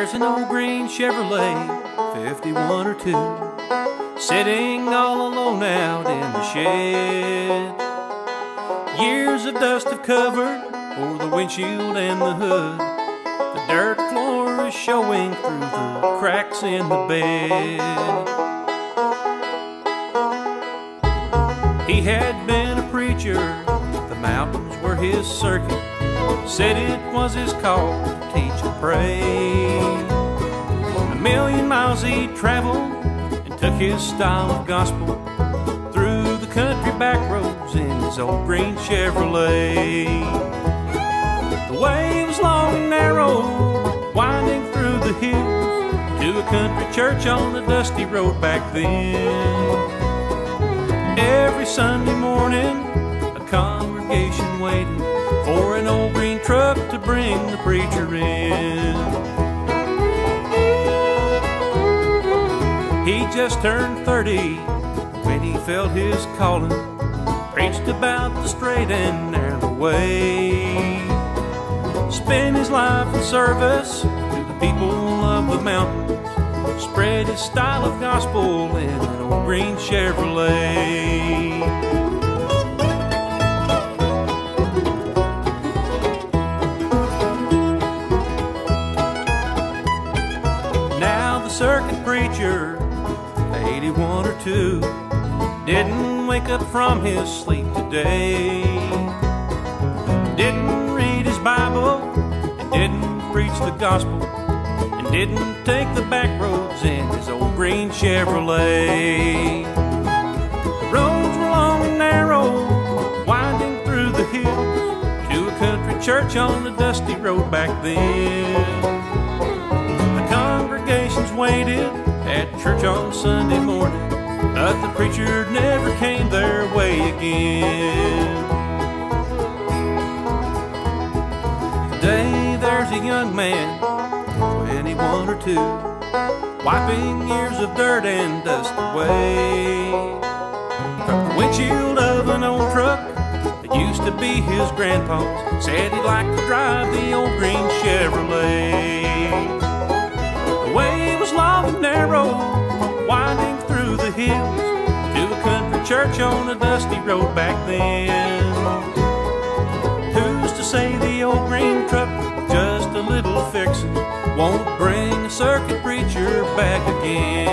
There's an old green Chevrolet, 51 or 2, sitting all alone out in the shed. Years of dust have covered over the windshield and the hood. The dirt floor is showing through the cracks in the bed. He had been a preacher, the mountains were his circuit. Said it was his call to teach and pray. A million miles he traveled and took his style of gospel through the country back roads in his old green Chevrolet. The way was long and narrow, winding through the hills to a country church on the dusty road back then. Every Sunday morning a congregation waited for an old green truck to bring the preacher in. He just turned 30 when he felt his calling, preached about the straight and narrow way. Spent his life in service to the people of the mountains, spread his style of gospel in an old green Chevrolet. Circuit preacher, 81 or 2, didn't wake up from his sleep today. Didn't read his Bible, and didn't preach the gospel, and didn't take the back roads in his old green Chevrolet. The roads were long and narrow, winding through the hills to a country church on the dusty road back then. Congregations waited at church on Sunday morning, but the preacher never came their way again. Today there's a young man, 21 or 2, wiping years of dirt and dust away from the windshield of an old truck that used to be his grandpa's. Said he'd like to drive the old green Chevrolet. The way was long and narrow, winding through the hills to a country church on a dusty road back then. Who's to say the old green truck, just a little fixin', won't bring a circuit preacher back again?